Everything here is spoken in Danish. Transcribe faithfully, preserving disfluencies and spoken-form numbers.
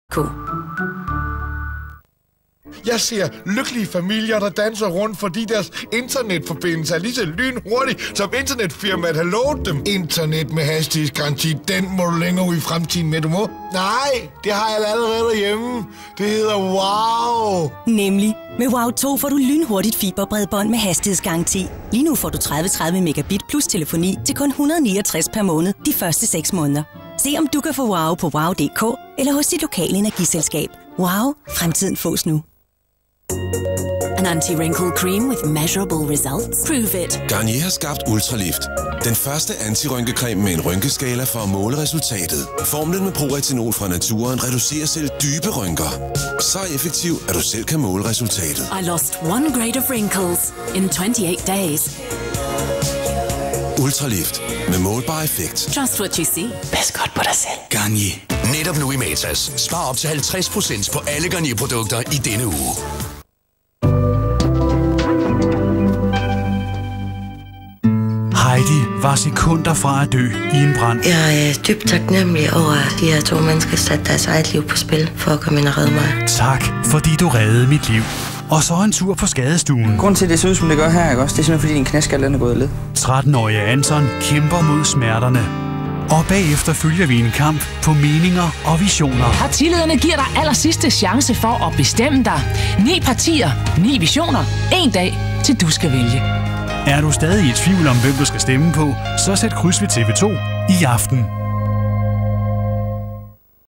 Jeg ser lykkelige familier, der danser rundt, fordi deres internetforbindelse er lige så lynhurtig, som internetfirmaet har lovet dem. Internet med hastighedsgaranti, den må du længere ud i fremtiden med, du må. Nej, det har jeg allerede derhjemme. Det hedder Wow. Nemlig. Med Wow to får du lynhurtigt fiberbredbånd med hastighedsgaranti. Lige nu får du tredive tredive megabit plus telefoni til kun et hundrede og niogtres per måned de første seks måneder. Se om du kan få Wow på wow punktum d k eller hos dit lokale energiselskab. Wow. Fremtiden fås nu. An anti-wrinkle cream with measurable results? Prove it. Garnier har skabt Ultralift. Den første anti-rynkecreme med en rynkeskala for at måle resultatet. Formlen med proretinol fra naturen reducerer selv dybe rynker. Så effektiv, at du selv kan måle resultatet. I lost one grade of wrinkles in twenty-eight days. Ultralift. Med målbar effekt. Just what you see. Pas godt på dig selv. Garnier. Netop nu i Matas. Spar op til halvtreds procent på alle Garnier-produkter i denne uge. Heidi var sekunder fra at dø i en brand. Jeg er dybt taknemmelig over, at de her to mennesker satte deres eget liv på spil for at komme ind og redde mig. Tak, fordi du reddede mit liv. Og så en tur på skadestuen. Grunden til, at det ser ud, som det gør her, ikke også? Det er simpelthen, fordi din knæskal er gået i led. tretten-årige Anton kæmper mod smerterne. Og bagefter følger vi en kamp på meninger og visioner. Partilederne giver dig aller sidste chance for at bestemme dig. Ni partier, ni visioner, en dag til du skal vælge. Er du stadig i tvivl om, hvem du skal stemme på, så sæt kryds ved T V to i aften.